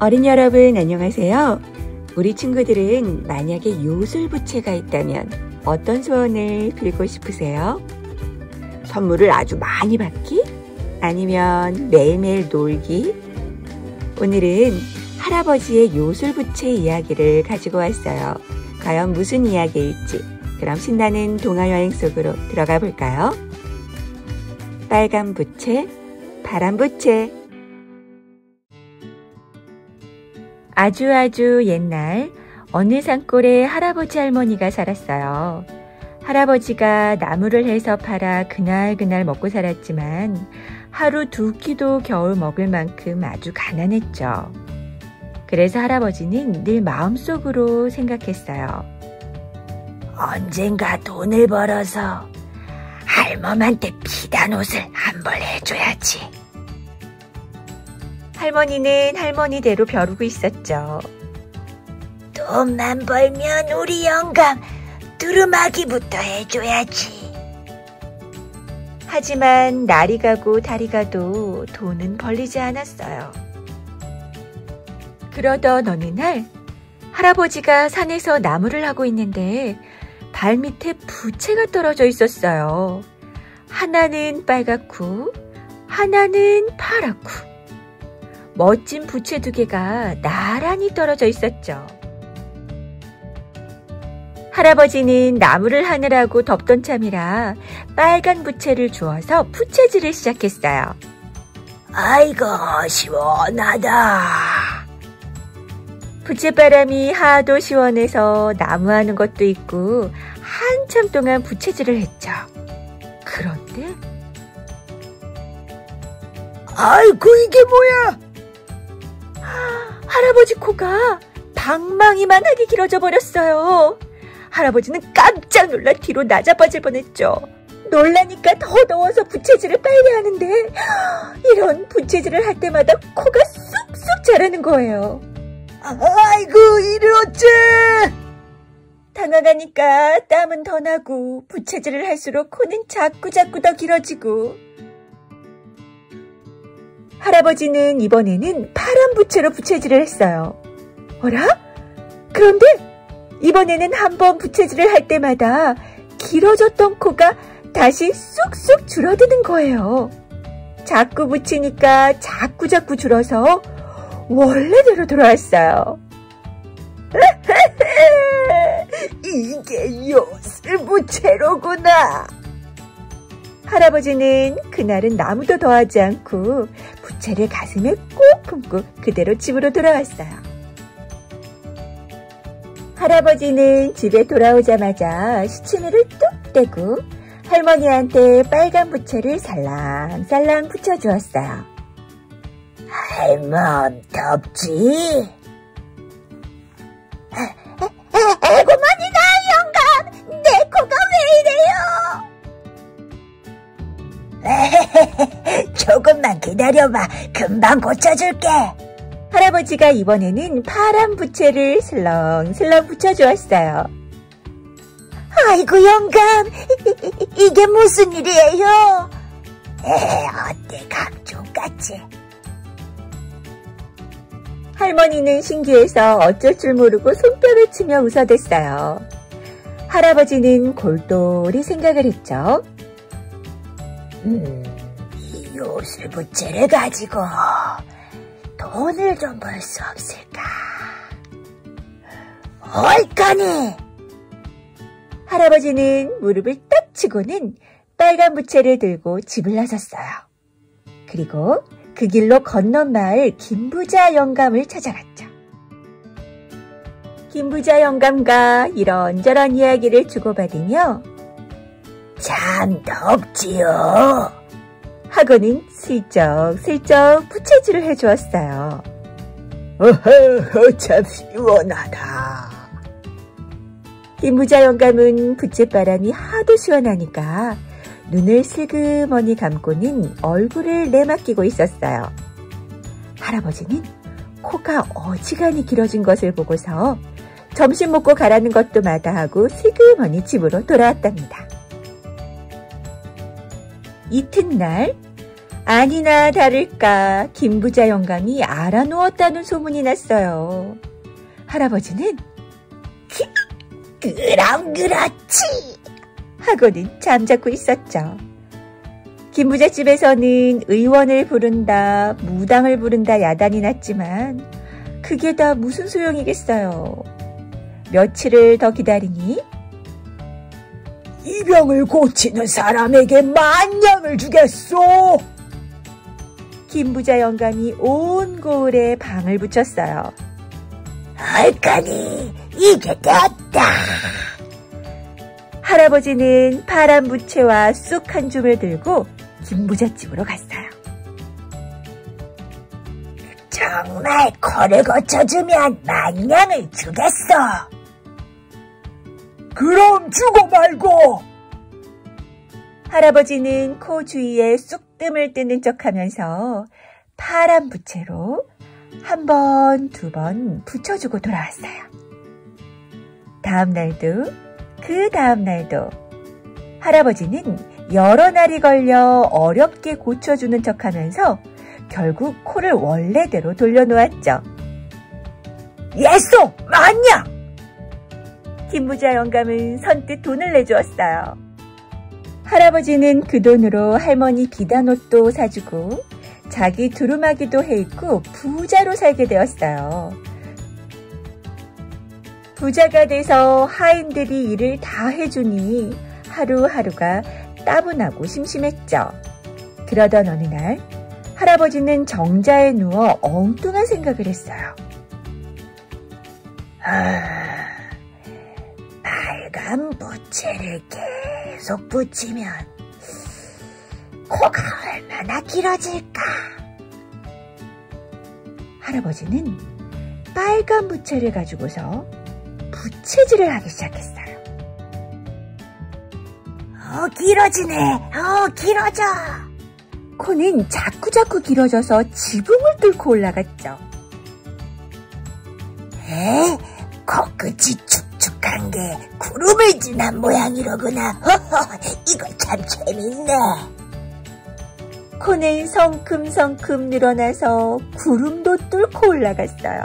어린이 여러분 안녕하세요. 우리 친구들은 만약에 요술부채가 있다면 어떤 소원을 빌고 싶으세요? 선물을 아주 많이 받기? 아니면 매일매일 놀기? 오늘은 할아버지의 요술부채 이야기를 가지고 왔어요. 과연 무슨 이야기일지 그럼 신나는 동화여행 속으로 들어가 볼까요? 빨간 부채, 파란 부채. 아주 옛날 어느 산골에 할아버지 할머니가 살았어요. 할아버지가 나무를 해서 팔아 그날 먹고 살았지만 하루 두 끼도 겨우 먹을 만큼 아주 가난했죠. 그래서 할아버지는 늘 마음속으로 생각했어요. 언젠가 돈을 벌어서 할멈한테 비단 옷을 한 벌 해줘야지. 할머니는 할머니대로 벼르고 있었죠. 돈만 벌면 우리 영감 두루마기부터 해줘야지. 하지만 날이 가고 달이 가도 돈은 벌리지 않았어요. 그러던 어느 날 할아버지가 산에서 나무를 하고 있는데 발밑에 부채가 떨어져 있었어요. 하나는 빨갛고 하나는 파랗고 멋진 부채 두 개가 나란히 떨어져 있었죠. 할아버지는 나무를 하느라고 덥던 참이라 빨간 부채를 주워서 부채질을 시작했어요. 아이고 시원하다. 부채바람이 하도 시원해서 나무하는 것도 있고 한참 동안 부채질을 했죠. 그런데 아이고 이게 뭐야? 할아버지 코가 방망이만하게 길어져 버렸어요. 할아버지는 깜짝 놀라 뒤로 나자빠질 뻔했죠. 놀라니까 더 더워서 부채질을 빨리 하는데 이런 부채질을 할 때마다 코가 쑥쑥 자라는 거예요. 아이고 이를 어째! 당황하니까 땀은 더 나고 부채질을 할수록 코는 자꾸 더 길어지고 할아버지는 이번에는 파란 부채로 부채질을 했어요. 어라? 그런데 이번에는 한번 부채질을 할 때마다 길어졌던 코가 다시 쑥쑥 줄어드는 거예요. 자꾸 붙이니까 자꾸 줄어서 원래대로 돌아왔어요. 이게 요술부채로구나. 할아버지는 그날은 나무도 더하지 않고 부채를 가슴에 꼭 품고 그대로 집으로 돌아왔어요. 할아버지는 집에 돌아오자마자 시치미를 뚝 떼고 할머니한테 빨간 부채를 살랑살랑 붙여주었어요. 할멈 덥지? 에고만이다 영감! 내 코가 왜 이래요? 조금만 기다려봐. 금방 고쳐줄게. 할아버지가 이번에는 파란 부채를 슬렁슬렁 붙여주었어요. 아이고 영감, 이게 무슨 일이에요? 어때 감쪽같이? 할머니는 신기해서 어쩔 줄 모르고 손뼉을 치며 웃어댔어요. 할아버지는 골똘히 생각을 했죠. 이 요술부채를 가지고 돈을 좀 벌 수 없을까? 얼까니! 할아버지는 무릎을 딱 치고는 빨간 부채를 들고 집을 나섰어요. 그리고 그 길로 건넌 마을 김부자 영감을 찾아갔죠. 김부자 영감과 이런저런 이야기를 주고받으며 참 덥지요? 하고는 슬쩍슬쩍 부채질을 해주었어요. 참 시원하다. 김부자 영감은 부채바람이 하도 시원하니까 눈을 슬그머니 감고는 얼굴을 내맡기고 있었어요. 할아버지는 코가 어지간히 길어진 것을 보고서 점심 먹고 가라는 것도 마다하고 슬그머니 집으로 돌아왔답니다. 이튿날 아니나 다를까 김부자 영감이 알아누웠다는 소문이 났어요. 할아버지는 그럼 그렇지 하고는 잠자코 있었죠. 김부자 집에서는 의원을 부른다, 무당을 부른다 야단이 났지만 그게 다 무슨 소용이겠어요. 며칠을 더 기다리니 이 병을 고치는 사람에게 만냥을 주겠소. 김부자 영감이 온 고을에 방을 붙였어요. 얼까니 이게 됐다. 할아버지는 파란 부채와 쑥 한 줌을 들고 김부자 집으로 갔어요. 정말 코를 고쳐주면 만냥을 주겠어. 그럼 주고 말고. 할아버지는 코 주위에 쑥뜸을 뜨는 척하면서 파란 부채로 한 번, 두 번 붙여주고 돌아왔어요. 다음 날도 그 다음 날도 할아버지는 여러 날이 걸려 어렵게 고쳐주는 척하면서 결국 코를 원래대로 돌려놓았죠. 예소! 만냥! 김부자 영감은 선뜻 돈을 내주었어요. 할아버지는 그 돈으로 할머니 비단옷도 사주고 자기 두루마기도 해입고 부자로 살게 되었어요. 부자가 돼서 하인들이 일을 다 해주니 하루하루가 따분하고 심심했죠. 그러던 어느 날 할아버지는 정자에 누워 엉뚱한 생각을 했어요. 빨간 부채를 계속 붙이면 코가 얼마나 길어질까? 할아버지는 빨간 부채를 가지고서 부채질을 하기 시작했어요. 길어지네. 길어져. 코는 자꾸자꾸 길어져서 지붕을 뚫고 올라갔죠. 코끝이 축축한 게 구름을 지난 모양이로구나. 이거 참 재밌네. 코는 성큼성큼 늘어나서 구름도 뚫고 올라갔어요.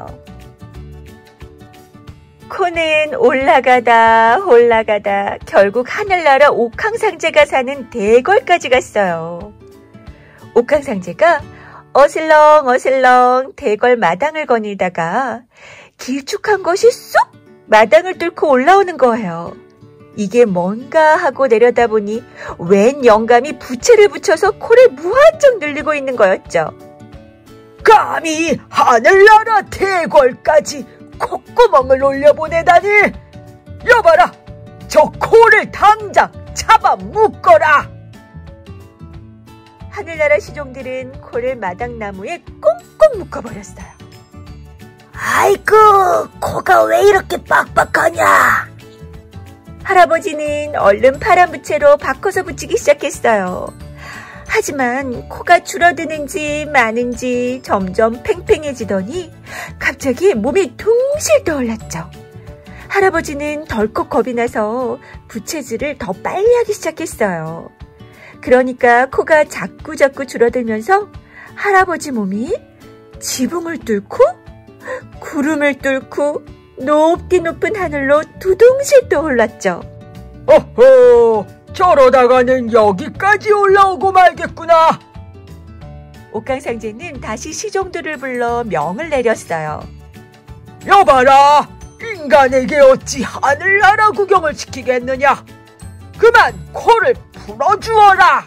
코는 올라가다 결국 하늘나라 옥황상제가 사는 대궐까지 갔어요. 옥황상제가 어슬렁어슬렁 대궐 마당을 거닐다가 길쭉한 것이 쏙 마당을 뚫고 올라오는 거예요. 이게 뭔가 하고 내려다보니 웬 영감이 부채를 붙여서 코를 무한정 늘리고 있는 거였죠. 감히 하늘나라 대궐까지 콧구멍을 올려보내다니. 여봐라, 저 코를 당장 잡아 묶어라. 하늘나라 시종들은 코를 마당나무에 꽁꽁 묶어버렸어요. 아이고, 코가 왜 이렇게 빡빡하냐. 할아버지는 얼른 파란 부채로 바꿔서 붙이기 시작했어요. 하지만 코가 줄어드는지 마는지 점점 팽팽해지더니 갑자기 몸이 둥실 떠올랐죠. 할아버지는 덜컥 겁이 나서 부채질을 더 빨리 하기 시작했어요. 그러니까 코가 자꾸자꾸 줄어들면서 할아버지 몸이 지붕을 뚫고 구름을 뚫고 높디 높은 하늘로 두둥실 떠올랐죠. 어허, 저러다가는 여기까지 올라오고 말겠구나. 옥황상제는 다시 시종들을 불러 명을 내렸어요. 여봐라, 인간에게 어찌 하늘나라 구경을 시키겠느냐. 그만 코를 풀어주어라.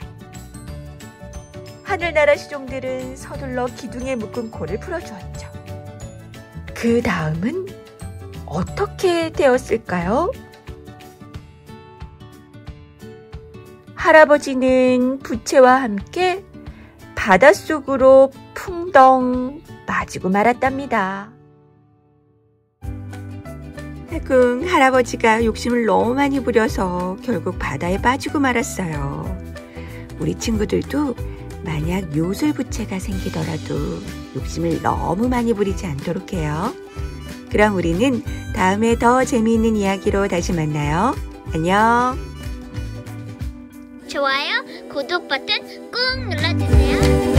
하늘나라 시종들은 서둘러 기둥에 묶은 코를 풀어주었죠. 그 다음은 어떻게 되었을까요? 할아버지는 부채와 함께 바닷속으로 풍덩 빠지고 말았답니다. 아이고, 할아버지가 욕심을 너무 많이 부려서 결국 바다에 빠지고 말았어요. 우리 친구들도 만약 요술부채가 생기더라도 욕심을 너무 많이 부리지 않도록 해요. 그럼 우리는 다음에 더 재미있는 이야기로 다시 만나요. 안녕. 좋아요, 구독 버튼 꾹 눌러주세요.